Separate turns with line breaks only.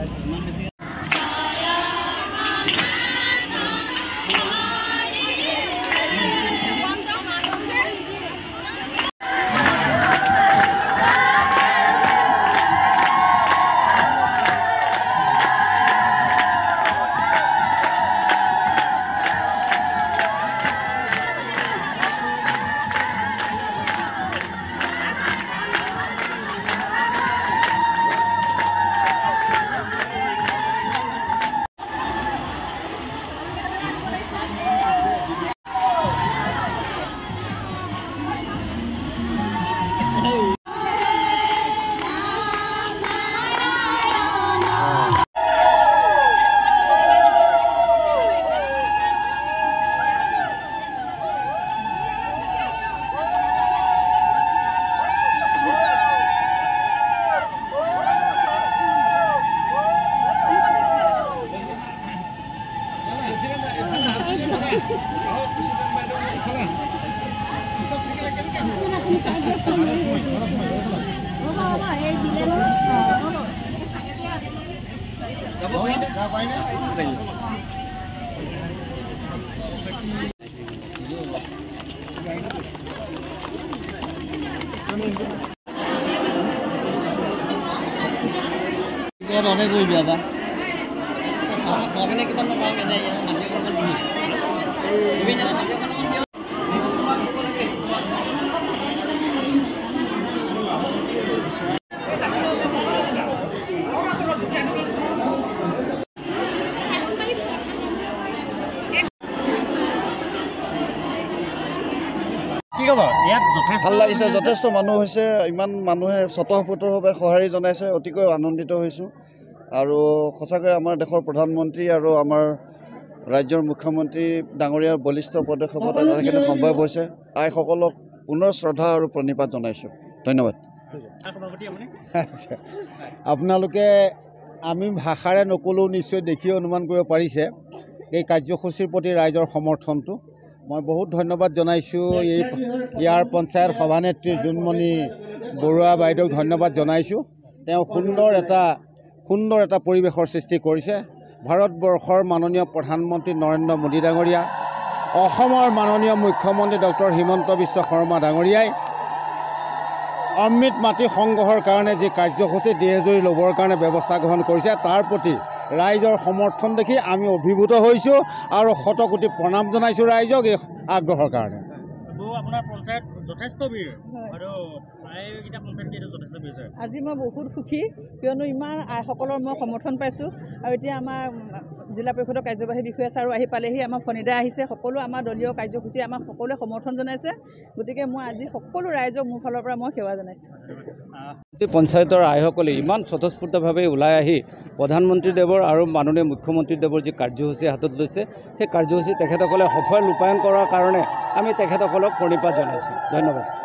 ভাল লাগিছে, যথেষ্ট মানুহ হৈছে, ইমান মানুহে স্বতঃস্ফূৰ্তভাৱে সঁহাৰি জনাইছে, অতিকৈ আনন্দিত হৈছোঁ। আৰু সঁচাকৈ আমাৰ দেশৰ প্ৰধানমন্ত্ৰী আৰু আমাৰ ৰাজ্যৰ মুখ্যমন্ত্ৰী ডাঙৰীয়াৰ বলিষ্ঠ পদক্ষেপত এটাখিনি সম্ভৱ হৈছে। আইসকলক পুনৰ শ্ৰদ্ধা আৰু প্ৰণিপাত জনাইছোঁ। ধন্যবাদ।
আপোনালোকে আমি ভাষাৰে নকলেও নিশ্চয় দেখি অনুমান কৰিব পাৰিছে এই কাৰ্যসূচীৰ প্ৰতি ৰাইজৰ সমৰ্থনটো। মই বহুত ধন্যবাদ জনাইছোঁ ইয়াৰ পঞ্চায়ত সভানেত্ৰী জোনমণি বৰুৱা বাইদেউক ধন্যবাদ জনাইছোঁ। তেওঁ সুন্দৰ এটা পৰিৱেশৰ সৃষ্টি কৰিছে। ভাৰতবৰ্ষৰ মাননীয় প্ৰধানমন্ত্ৰী নৰেন্দ্ৰ মোদী ডাঙৰীয়া, অসমৰ মাননীয় মুখ্যমন্ত্ৰী ডক্টৰ হিমন্ত বিশ্ব শৰ্মা ডাঙৰীয়াই অমৃত মাটি সংগ্ৰহৰ কাৰণে যি কাৰ্যসূচী দেশজুৰি ল'বৰ কাৰণে ব্যৱস্থা গ্ৰহণ কৰিছে, তাৰ প্ৰতি ৰাইজৰ সমৰ্থন দেখি আমি অভিভূত হৈছোঁ আৰু শতকোটি প্ৰণাম জনাইছোঁ ৰাইজক এই আগ্ৰহৰ কাৰণে।
আজি মই বহুত সুখী, কিয়নো ইমান আইসকলৰ মই সমৰ্থন পাইছোঁ। আৰু এতিয়া আমাৰ জিলা পৰিষদৰ কাৰ্যবাহী বিষয়া ছাৰো আহি পালেহি, আমাৰ ফণিদা আহিছে, সকলো আমাৰ দলীয় কাৰ্যসূচী আমাক সকলোৱে সমৰ্থন জনাইছে। গতিকে মই আজি সকলো ৰাইজক মোৰ ফালৰ পৰা মই সেৱা জনাইছোঁ।
পঞ্চায়তৰ আইসকলে ইমান স্বতঃস্ফূৰ্তভাৱে ওলাই আহি প্ৰধানমন্ত্ৰীদেৱৰ আৰু মাননীয় মুখ্যমন্ত্ৰীদেৱৰ যি কাৰ্যসূচী হাতত লৈছে, সেই কাৰ্যসূচী তেখেতসকলে সফল ৰূপায়ণ কৰাৰ কাৰণে আমি তেখেতসকলক প্ৰণিপাত জনাইছোঁ। ধন্যবাদ।